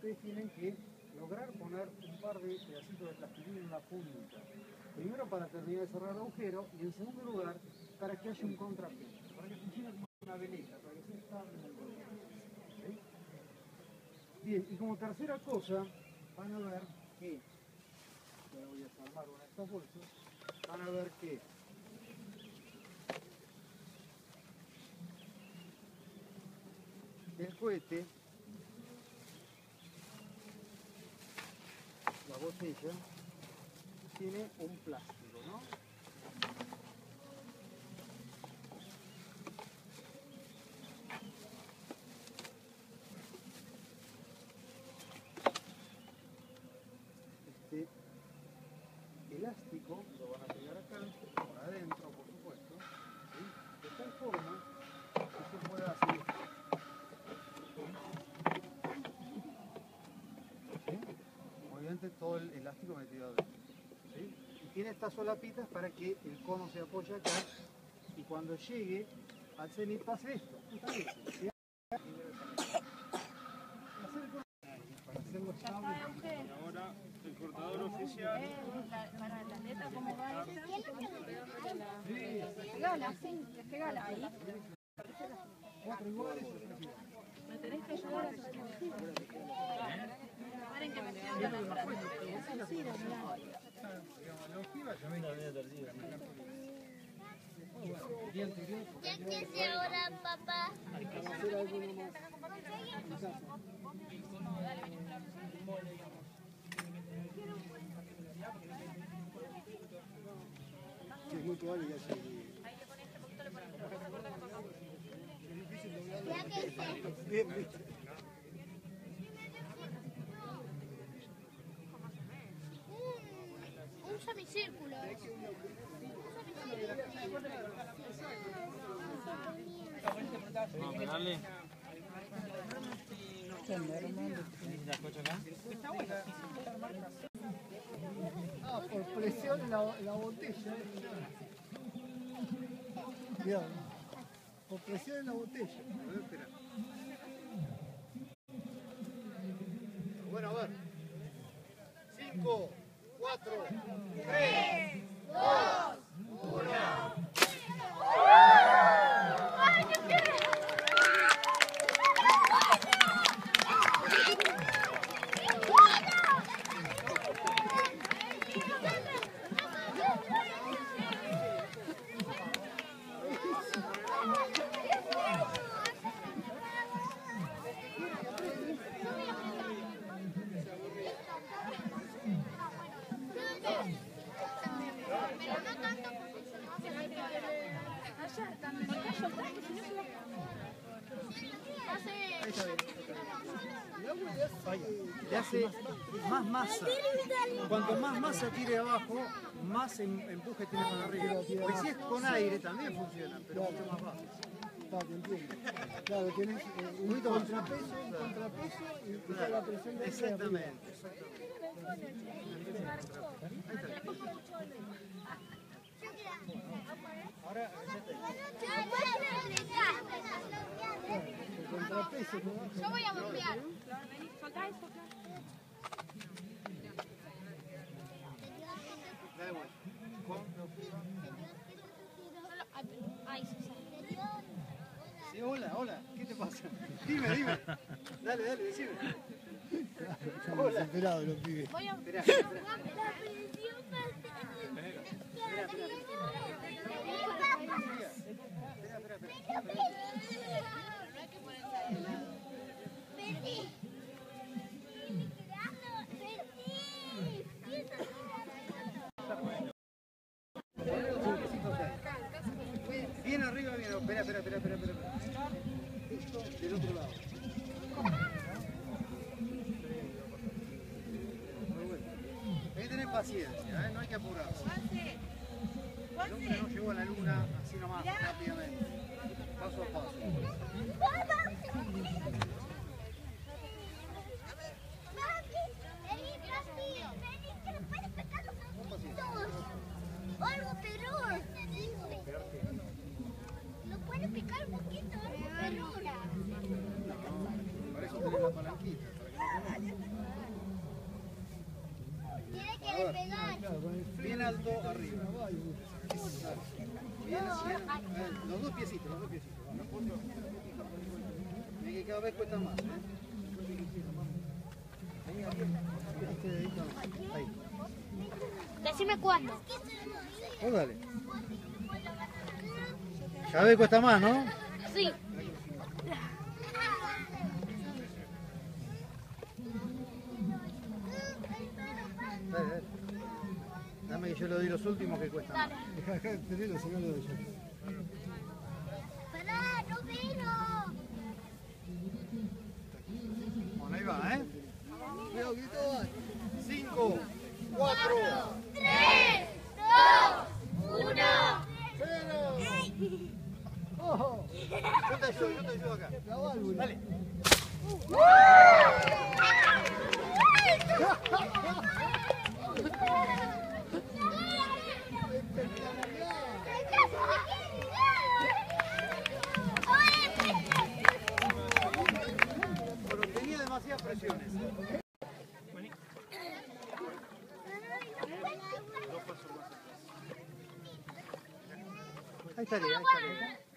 ustedes tienen que lograr poner un par de pedacitos de plastilina en la punta. Primero para terminar de cerrar el agujero y en segundo lugar para que haya un contrapeso, para que funcione como una veleta, para que sea estable en el volumen. ¿Sí? Bien, y como tercera cosa, van a ver que, ahora voy a salvar una de estas bolsas, van a ver que el cohete, la botella, tiene un plástico, ¿no? Este elástico lo van a pegar acá, por adentro, por supuesto, ¿sí? De tal forma que se pueda hacer esto. ¿Sí? Obviamente todo el elástico metido adentro. ¿Sí? Y tiene estas solapitas para que el cono se apoye acá y cuando llegue al cenit pase esto, justamente. ¿Sí? Para hacerlo estable. Y ahora el cortador oficial. Para la letra, ¿cómo va ella? Pegala, sí, pegala ahí. Cuatro iguales. Me tenés que ayudar a sostener. Paren que me sientan las brazos. La ojiva ya venga bien torcida. ¿Qué hace ahora, papá? Hacer alguno más. Sí, es muy probable que haya. Ya que sé. Bien, viste. Un semicírculo. Vamos a pegarle. ¿La cocha acá? Ah, por presión la botella. Cuidado. Por presión en la botella. Espera. Bueno, a ver. 5, 4, 3, 2, 1. Le hace más masa. Cuanto más masa tire abajo, más empuje tiene para arriba. Pues si es con aire también funciona, pero mucho más bajo. Claro, te entiendo. Claro, tienes un poquito contrapeso y quizá la presión de exactamente. Ahora, el contrapeso. Yo voy a golpear. Dale vuelta. Ay, Sí, hola, hola. ¿Qué te pasa? Dime. Dale, decime. Estamos desesperados los pibes. voy a... Esperá. Bien arriba, bien. Espera. Esto del otro lado. Hay que tener paciencia, no hay que apurarse. El hombre no llegó a la luna así nomás, rápidamente. Paso a paso. O algo peor. ¿No puede picar un poquito? Algo peor. Para eso tenés la palanquita, para que no te bien alto arriba. Bien, los dos piecitos. Mira que cada vez cuesta más. Ahí. Decime cuándo. Vos dale. Cada vez cuesta más, ¿no? Sí. Dale. Dame que yo le doy los últimos que cuestan más. Deja de tenerlo, si no lo doy yo. Pará, no vino. Bueno, ahí va, ¿eh? Cuidado, grito. 5, 4, 3, 2, 1. 0. ¡Ojo! Yo te ayudo acá. Dale. Bueno, tenía demasiadas presiones. Ahí estaría.